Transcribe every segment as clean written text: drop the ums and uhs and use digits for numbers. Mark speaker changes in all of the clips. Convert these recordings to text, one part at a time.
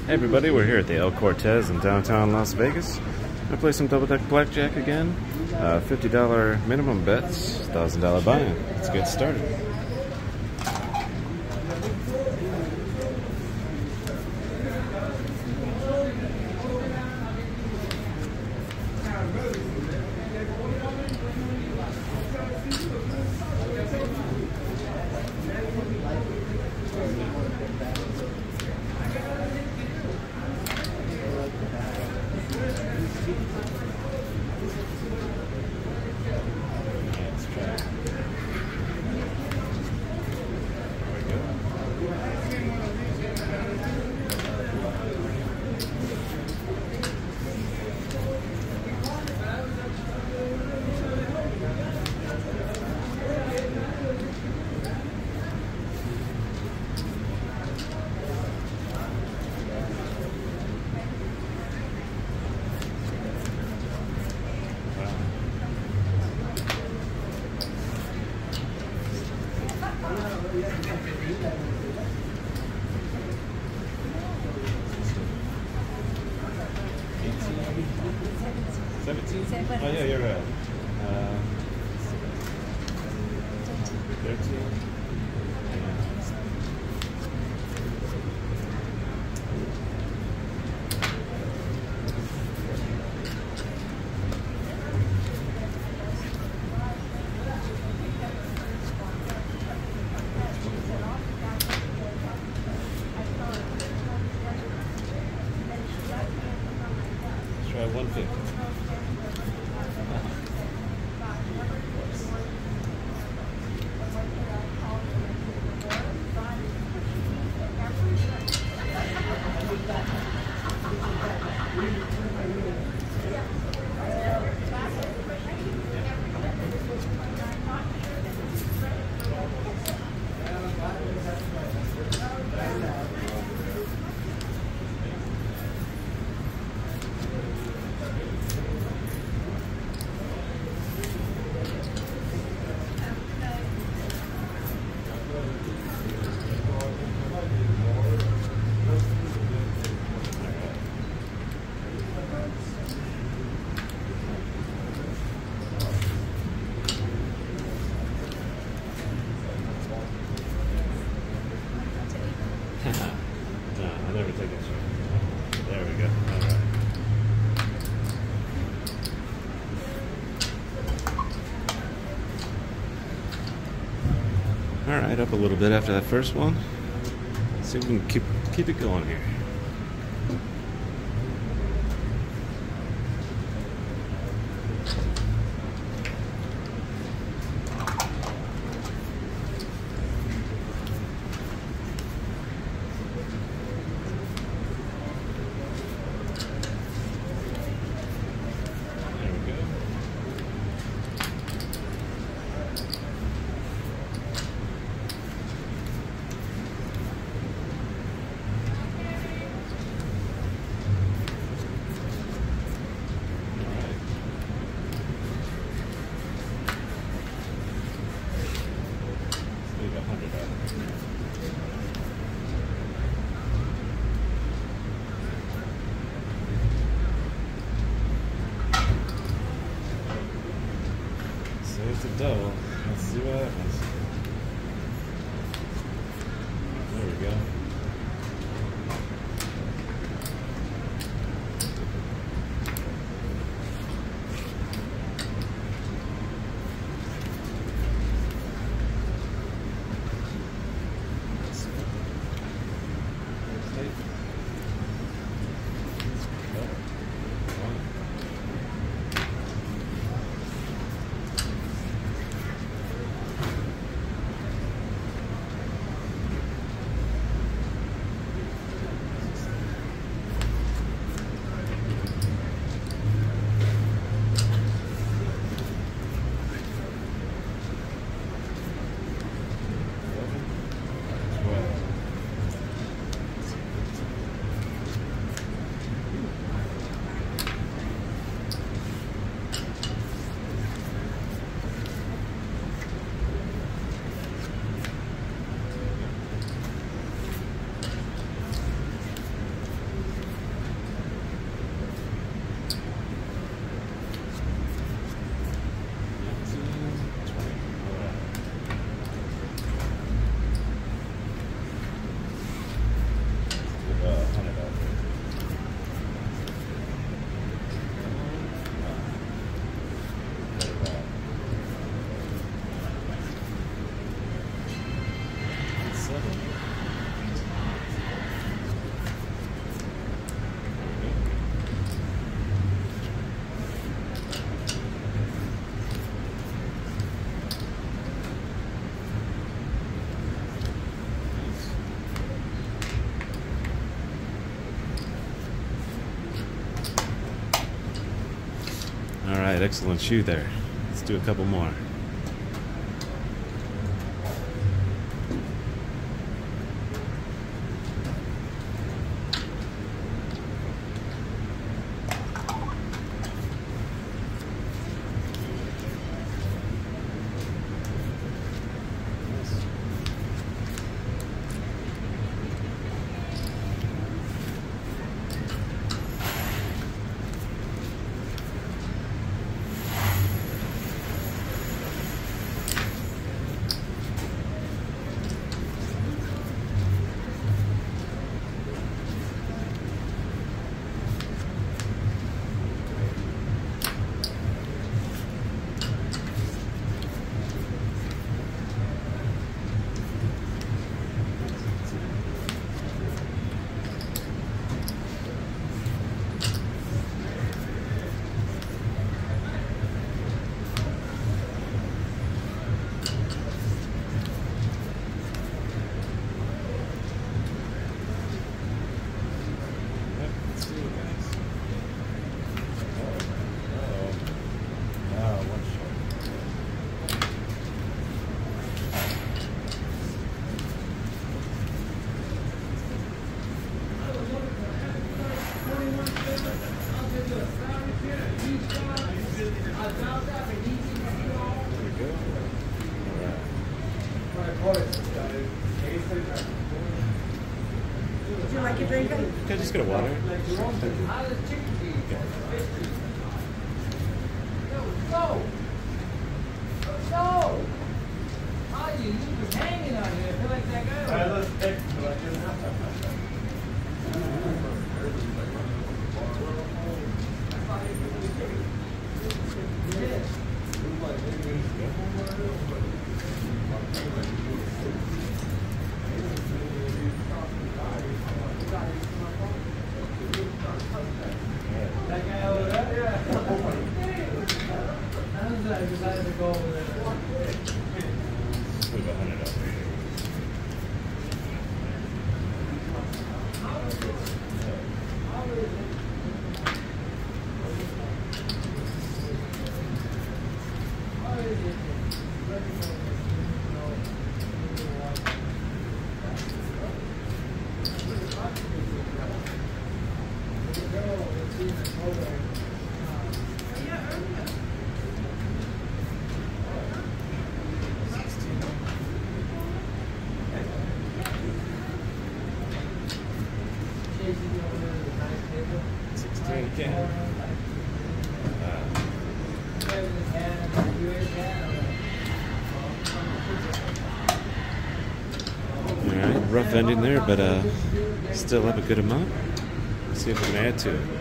Speaker 1: Hey everybody, we're here at the El Cortez in downtown Las Vegas. Gonna play some double deck blackjack again. $50 minimum bets, $1,000 buy-in. Let's get started. Oh yeah, you're right. 13. Let's try 150. No, I never take a shot. There we go. All right, up a little bit after that first one. Let's see if we can keep it going here. So it's a double. Let's see what happens. There we go. right, excellent shoe there. Let's do a couple more.
Speaker 2: Would you like a drink?
Speaker 1: Can I just get a water? Thank you.
Speaker 3: You was hanging on here. I feel like that guy. That guy over there? Yeah. I decided to go over there.
Speaker 1: Put $100 here. Alright, rough ending there, but still have a good amount. Let's see if we can add to it.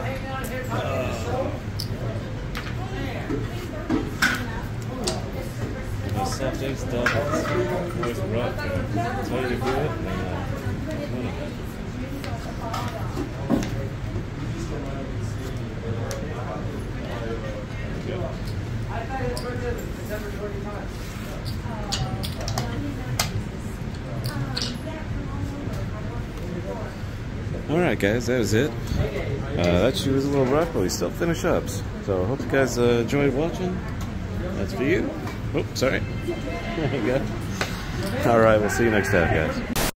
Speaker 1: Soft egg stuff. Always rough. Tell you to do it. Alright guys, that was it. That shoe was a little rough, but we still finish up. So I hope you guys enjoyed watching. That's for you. Oh, sorry. There you go. Alright, we'll see you next time, guys.